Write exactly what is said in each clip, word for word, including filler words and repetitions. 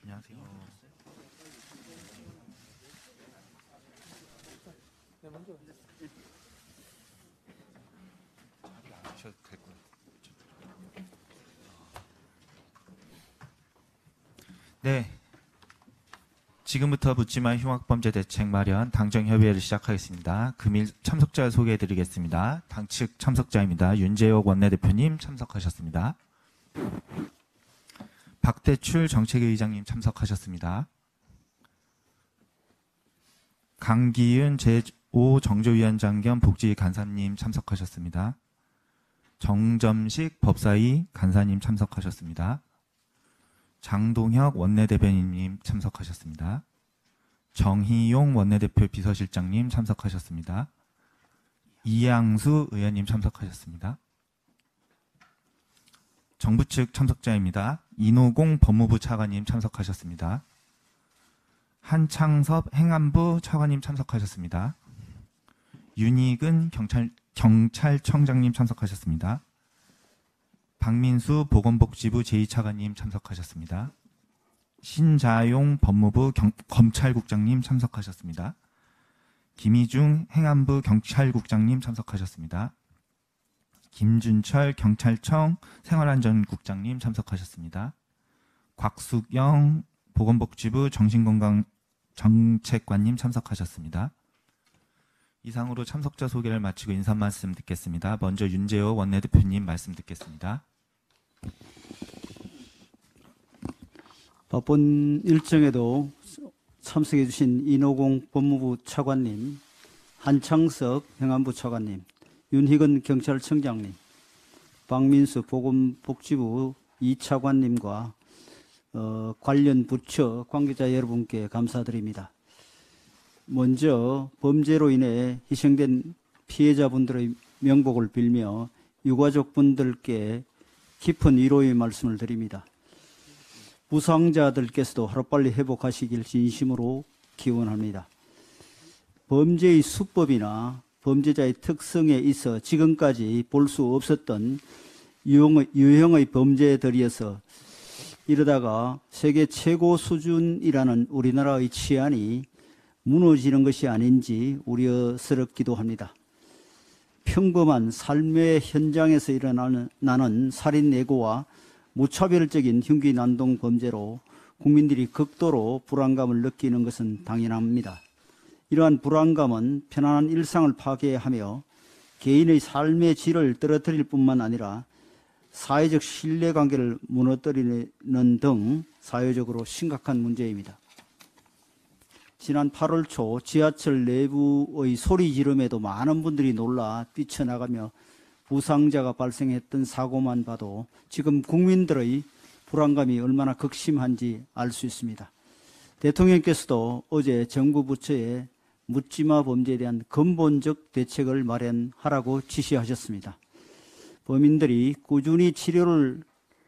안녕하세요. 네, 먼저. 자리 안 주셔도 될 거예요. 네. 지금부터 묻지마 흉악범죄 대책 마련 당정협의회를 시작하겠습니다. 금일 참석자 소개해드리겠습니다. 당측 참석자입니다. 윤재옥 원내대표님 참석하셨습니다. 박대출 정책의장님 참석하셨습니다. 강기윤 제오 정조위원장 겸 복지간사님 참석하셨습니다. 정점식 법사위 간사님 참석하셨습니다. 장동혁 원내대변인님 참석하셨습니다. 정희용 원내대표 비서실장님 참석하셨습니다. 이양수 의원님 참석하셨습니다. 정부 측 참석자입니다. 이노공 법무부 차관님 참석하셨습니다. 한창섭 행안부 차관님 참석하셨습니다. 윤희근 경찰, 경찰청장님 참석하셨습니다. 박민수 보건복지부 제이 차관님 참석하셨습니다. 신자용 법무부 경, 검찰국장님 참석하셨습니다. 김희중 행안부 경찰국장님 참석하셨습니다. 김준철 경찰청 생활안전국장님 참석하셨습니다. 곽숙영 보건복지부 정신건강정책관님 참석하셨습니다. 이상으로 참석자 소개를 마치고 인사 말씀 듣겠습니다. 먼저 윤재호 원내대표님 말씀 듣겠습니다. 바쁜 일정에도 참석해 주신 이노공 법무부 차관님, 한창석 행안부 차관님, 윤희근 경찰청장님, 박민수 보건복지부 이 차관님과 어, 관련 부처 관계자 여러분께 감사드립니다. 먼저 범죄로 인해 희생된 피해자분들의 명복을 빌며 유가족분들께 깊은 위로의 말씀을 드립니다. 부상자들께서도 하루빨리 회복하시길 진심으로 기원합니다. 범죄의 수법이나 범죄자의 특성에 있어 지금까지 볼 수 없었던 유형의, 유형의 범죄들이어서 이러다가 세계 최고 수준이라는 우리나라의 치안이 무너지는 것이 아닌지 우려스럽기도 합니다. 평범한 삶의 현장에서 일어나는 나는 살인 예고와 무차별적인 흉기 난동 범죄로 국민들이 극도로 불안감을 느끼는 것은 당연합니다. 이러한 불안감은 편안한 일상을 파괴하며 개인의 삶의 질을 떨어뜨릴 뿐만 아니라 사회적 신뢰관계를 무너뜨리는 등 사회적으로 심각한 문제입니다. 지난 팔월 초 지하철 내부의 소리 지름에도 많은 분들이 놀라 뛰쳐나가며 부상자가 발생했던 사고만 봐도 지금 국민들의 불안감이 얼마나 극심한지 알 수 있습니다. 대통령께서도 어제 정부 부처에 묻지마 범죄에 대한 근본적 대책을 마련하라고 지시하셨습니다. 범인들이 꾸준히 치료를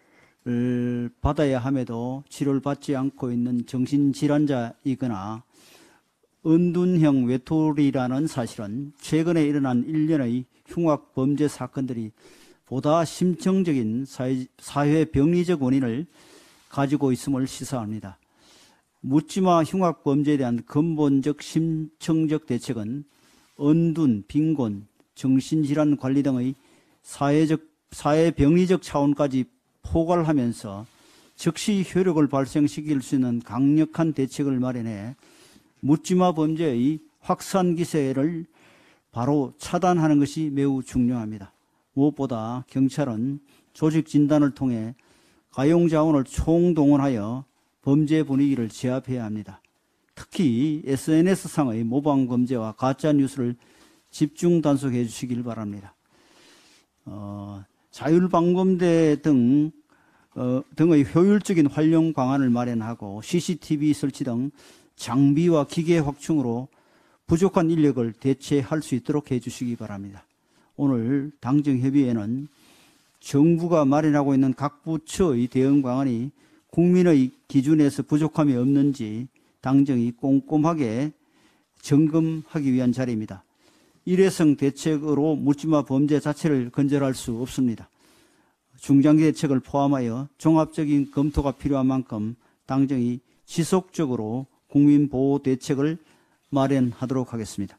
받아야 함에도 치료를 받지 않고 있는 정신질환자이거나 은둔형 외톨이라는 사실은 최근에 일어난 일련의 흉악 범죄 사건들이 보다 심층적인 사회, 사회 병리적 원인을 가지고 있음을 시사합니다. 묻지마 흉악 범죄에 대한 근본적 심층적 대책은 은둔, 빈곤, 정신질환 관리 등의 사회적, 사회 병리적 차원까지 포괄하면서 즉시 효력을 발생시킬 수 있는 강력한 대책을 마련해 묻지마 범죄의 확산 기세를 바로 차단하는 것이 매우 중요합니다. 무엇보다 경찰은 조직 진단을 통해 가용 자원을 총동원하여 범죄 분위기를 제압해야 합니다. 특히 에스엔에스상의 모방 범죄와 가짜 뉴스를 집중 단속해 주시길 바랍니다. 어, 자율방범대 등 어, 등의 효율적인 활용 방안을 마련하고 씨씨티비 설치 등 장비와 기계 확충으로 부족한 인력을 대체할 수 있도록 해주시기 바랍니다. 오늘 당정협의회는 정부가 마련하고 있는 각 부처의 대응 방안이 국민의 기준에서 부족함이 없는지 당정이 꼼꼼하게 점검하기 위한 자리입니다. 일회성 대책으로 묻지마 범죄 자체를 건절할 수 없습니다. 중장기 대책을 포함하여 종합적인 검토가 필요한 만큼 당정이 지속적으로 국민보호 대책을 마련하도록 하겠습니다.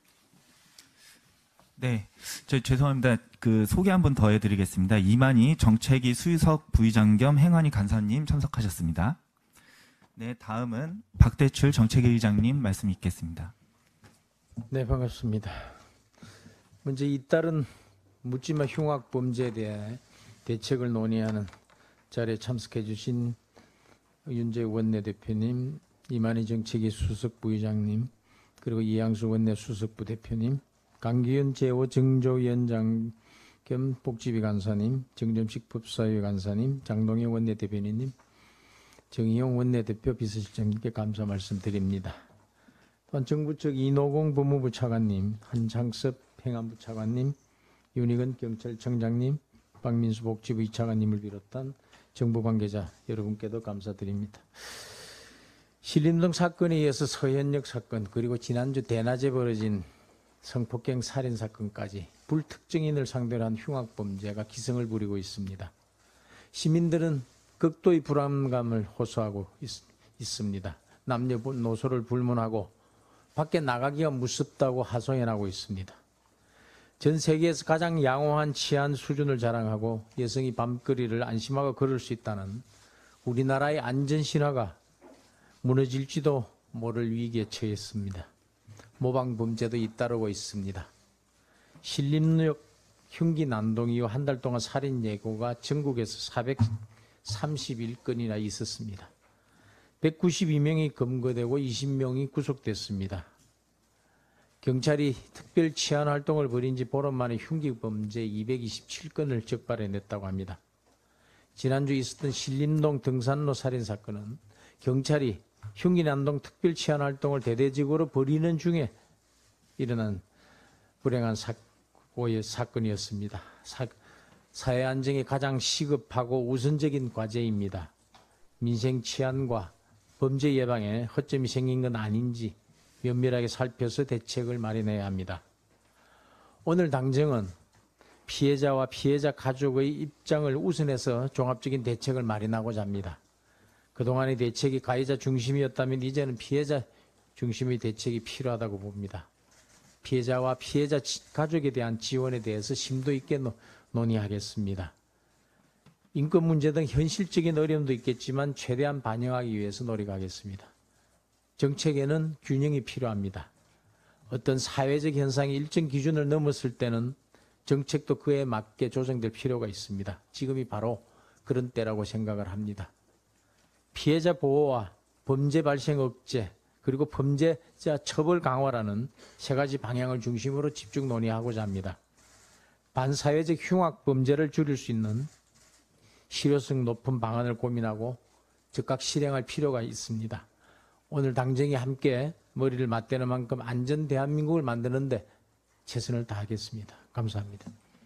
네, 저 죄송합니다. 그 소개 한 번 더 해드리겠습니다. 이만희 정책위 수석 부의장 겸 행안위 간사님 참석하셨습니다. 네, 다음은 박대출 정책위 의장님 말씀 있겠습니다. 네, 반갑습니다. 먼저 잇따른 묻지마 흉악 범죄에 대해 대책을 논의하는 자리에 참석해 주신 윤재욱 원내대표님, 이만희 정책위 수석 부의장님, 그리고 이양수 원내 수석부 대표님, 강기현 제오 정조위원장 겸 복지위 간사님, 정점식 법사위 간사님, 장동영 원내대변인님, 정의용 원내대표 비서실장님께 감사 말씀드립니다. 또한 정부 측 이노공 법무부 차관님, 한창섭 행안부 차관님, 윤희근 경찰청장님, 박민수 복지부 이 차관님을 비롯한 정부 관계자 여러분께도 감사드립니다. 신림동 사건에 이어서 서현역 사건, 그리고 지난주 대낮에 벌어진 성폭행 살인 사건까지 불특정인을 상대로 한 흉악범죄가 기승을 부리고 있습니다. 시민들은 극도의 불안감을 호소하고 있, 있습니다. 남녀노소를 불문하고 밖에 나가기가 무섭다고 하소연하고 있습니다. 전 세계에서 가장 양호한 치안 수준을 자랑하고 여성이 밤거리를 안심하고 걸을 수 있다는 우리나라의 안전신화가 무너질지도 모를 위기에 처했습니다. 모방범죄도 잇따르고 있습니다. 신림역 흉기 난동 이후 한 달 동안 살인 예고가 전국에서 사백삼십일 건이나 있었습니다. 백구십이 명이 검거되고 이십 명이 구속됐습니다. 경찰이 특별 치안 활동을 벌인 지 보름 만에 흉기 범죄 이백이십칠 건을 적발해냈다고 합니다. 지난주 있었던 신림동 등산로 살인 사건은 경찰이 흉기 난동 특별 치안 활동을 대대적으로 벌이는 중에 일어난 불행한 사고의 사건이었습니다. 사, 사회 안정이 가장 시급하고 우선적인 과제입니다. 민생 치안과 범죄 예방에 허점이 생긴 건 아닌지 면밀하게 살펴서 대책을 마련해야 합니다. 오늘 당정은 피해자와 피해자 가족의 입장을 우선해서 종합적인 대책을 마련하고자 합니다. 그동안의 대책이 가해자 중심이었다면 이제는 피해자 중심의 대책이 필요하다고 봅니다. 피해자와 피해자 가족에 대한 지원에 대해서 심도 있게 노, 논의하겠습니다. 인권 문제 등 현실적인 어려움도 있겠지만 최대한 반영하기 위해서 노력하겠습니다. 정책에는 균형이 필요합니다. 어떤 사회적 현상이 일정 기준을 넘었을 때는 정책도 그에 맞게 조정될 필요가 있습니다. 지금이 바로 그런 때라고 생각을 합니다. 피해자 보호와 범죄 발생 억제, 그리고 범죄자 처벌 강화라는 세 가지 방향을 중심으로 집중 논의하고자 합니다. 반사회적 흉악 범죄를 줄일 수 있는 실효성 높은 방안을 고민하고 즉각 실행할 필요가 있습니다. 오늘 당정이 함께 머리를 맞대는 만큼 안전 대한민국을 만드는데 최선을 다하겠습니다. 감사합니다.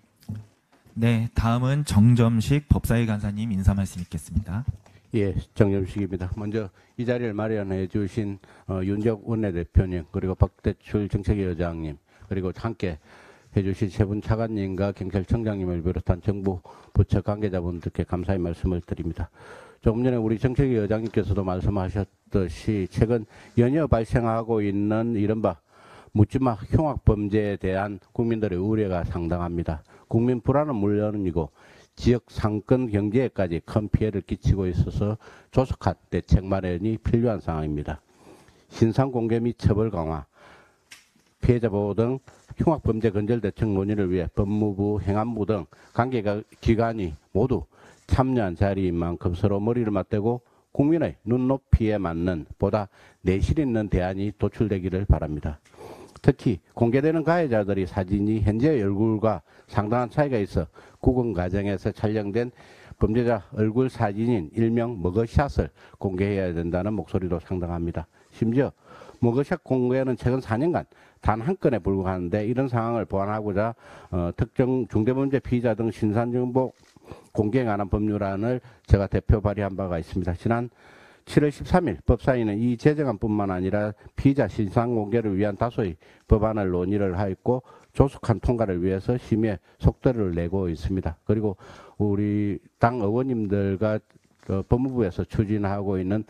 네, 다음은 정점식 법사위 간사님 인사 말씀 있겠습니다. 예, 정점식입니다. 먼저 이 자리를 마련해 주신 어, 윤재욱 원내대표님, 그리고 박대출 정책위 의장님, 그리고 함께 해주신 세 분 차관님과 경찰청장님을 비롯한 정부 부처 관계자분들께 감사의 말씀을 드립니다. 조금 전에 우리 정책위 의장님께서도 말씀하셨듯이 최근 연이어 발생하고 있는 이른바 묻지마 흉악범죄에 대한 국민들의 우려가 상당합니다. 국민 불안은 물론이고 지역 상권 경제에까지 큰 피해를 끼치고 있어서 조속한 대책 마련이 필요한 상황입니다. 신상 공개 및 처벌 강화, 피해자 보호 등 흉악범죄 근절 대책 논의를 위해 법무부, 행안부 등 관계기관이 모두 참여한 자리인 만큼 서로 머리를 맞대고 국민의 눈높이에 맞는 보다 내실 있는 대안이 도출되기를 바랍니다. 특히 공개되는 가해자들의 사진이 현재의 얼굴과 상당한 차이가 있어 구금 과정에서 촬영된 범죄자 얼굴 사진인 일명 머그샷을 공개해야 된다는 목소리도 상당합니다. 심지어 머그샷 공개는 최근 사 년간 단 한 건에 불과한데 이런 상황을 보완하고자 어, 특정 중대범죄 피의자 등 신상정보 공개에 관한 법률안을 제가 대표 발의한 바가 있습니다. 지난 칠월 십삼일 법사위는 이 제정안뿐만 아니라 피의자 신상 공개를 위한 다수의 법안을 논의를 하였고 조속한 통과를 위해서 심의에 속도를 내고 있습니다. 그리고 우리 당 의원님들과 어, 법무부에서 추진하고 있는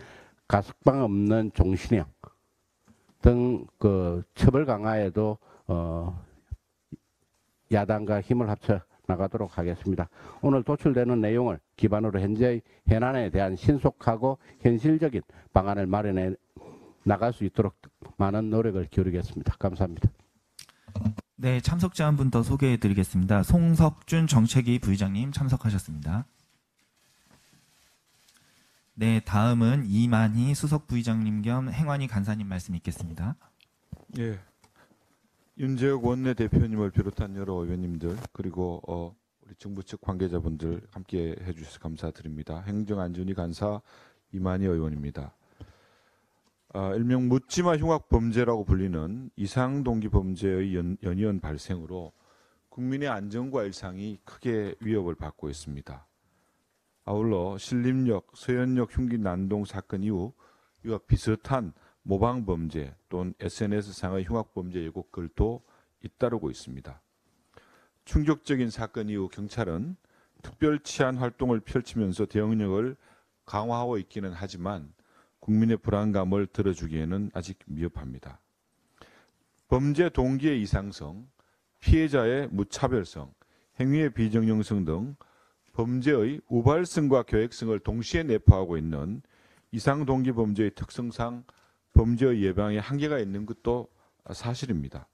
가석방 없는 종신형 등 그 처벌 강화에도 어, 야당과 힘을 합쳐 나가도록 하겠습니다. 오늘 도출되는 내용을 기반으로 현재의 현안에 대한 신속하고 현실적인 방안을 마련해 나갈 수 있도록 많은 노력을 기울이겠습니다. 감사합니다. 네, 참석자 한 분 더 소개해 드리겠습니다. 송석준 정책위 부의장님 참석하셨습니다. 네, 다음은 이만희 수석 부의장님 겸 행안위 간사님 말씀 있겠습니다. 예. 윤재욱 원내대표님을 비롯한 여러 의원님들 그리고 어, 우리 정부 측 관계자분들 함께 해주셔서 감사드립니다. 행정안전위 간사 이만희 의원입니다. 아, 일명 묻지마 흉악 범죄라고 불리는 이상동기 범죄의 연, 연이은 발생으로 국민의 안전과 일상이 크게 위협을 받고 있습니다. 아울러 신림역, 서현역 흉기 난동 사건 이후 이와 비슷한 모방 범죄 또는 에스엔에스상의 흉악 범죄 예고글도 잇따르고 있습니다. 충격적인 사건 이후 경찰은 특별 치안 활동을 펼치면서 대응력을 강화하고 있기는 하지만 국민의 불안감을 들어주기에는 아직 미흡합니다. 범죄 동기의 이상성, 피해자의 무차별성, 행위의 비정형성 등 범죄의 우발성과 계획성을 동시에 내포하고 있는 이상 동기 범죄의 특성상 범죄의 예방에 한계가 있는 것도 사실입니다.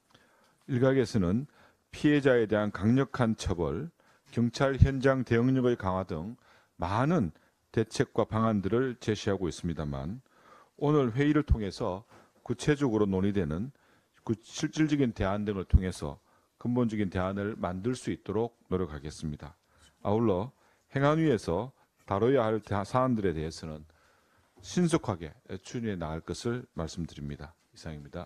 일각에서는 피해자에 대한 강력한 처벌, 경찰 현장 대응력의 강화 등 많은 대책과 방안들을 제시하고 있습니다만 오늘 회의를 통해서 구체적으로 논의되는 실질적인 대안 등을 통해서 근본적인 대안을 만들 수 있도록 노력하겠습니다. 아울러 행안위에서 다뤄야 할 사안들에 대해서는 신속하게 추진해 나갈 것을 말씀드립니다. 이상입니다.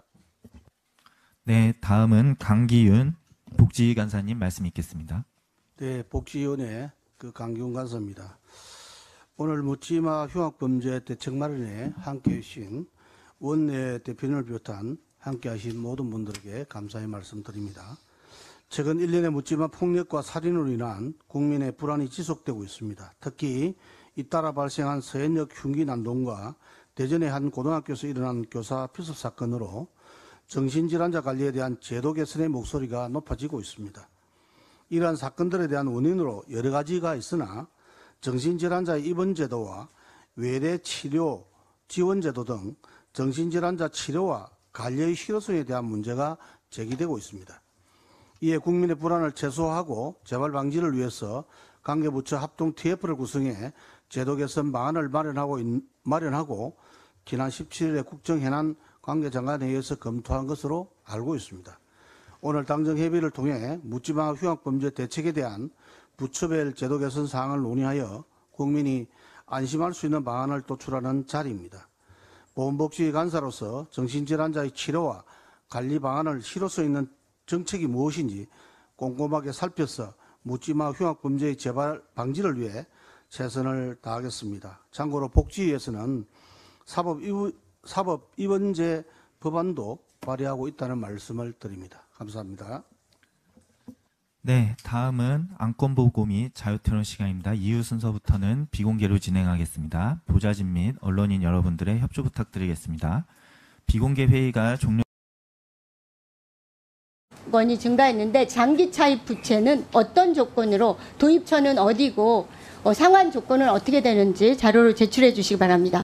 네, 다음은 강기윤 복지위 간사님 말씀 있겠습니다. 네, 복지위원회 그 강기훈 간사입니다. 오늘 묻지마 흉악범죄 대책 마련에 함께해 주신 원내 대표님을 비롯한 함께하신 모든 분들에게 감사의 말씀드립니다. 최근 일 년의 묻지마 폭력과 살인으로 인한 국민의 불안이 지속되고 있습니다. 특히 잇따라 발생한 서현역 흉기 난동과 대전의 한 고등학교에서 일어난 교사 피습 사건으로 정신질환자 관리에 대한 제도 개선의 목소리가 높아지고 있습니다. 이러한 사건들에 대한 원인으로 여러 가지가 있으나 정신질환자의 입원제도와 외래 치료 지원제도 등 정신질환자 치료와 관리의 실효성에 대한 문제가 제기되고 있습니다. 이에 국민의 불안을 최소화하고 재발 방지를 위해서 관계부처 합동 티에프를 구성해 제도 개선 방안을 마련하고, 마련하고 지난 십칠 일에 국정현안 관계장관회의에서 검토한 것으로 알고 있습니다. 오늘 당정 협의를 통해 묻지마 흉악범죄 대책에 대한 부처별 제도 개선 사항을 논의하여 국민이 안심할 수 있는 방안을 도출하는 자리입니다. 보건복지위 간사로서 정신질환자의 치료와 관리 방안을 실효성 있는 정책이 무엇인지 꼼꼼하게 살펴서 묻지마 흉악범죄의 재발 방지를 위해 최선을 다하겠습니다. 참고로 복지위에서는 사법입원제 법안도 발의하고 있다는 말씀을 드립니다. 감사합니다. 네, 다음은 안건보고 및 자유토론 시간입니다. 이후 순서부터는 비공개로 진행하겠습니다. 보좌진 및 언론인 여러분들의 협조 부탁드리겠습니다. 비공개 회의가 종료 원이 증가했는데 장기 차입 부채는 어떤 조건으로 도입처는 어디고 어, 상환 조건은 어떻게 되는지 자료를 제출해 주시기 바랍니다.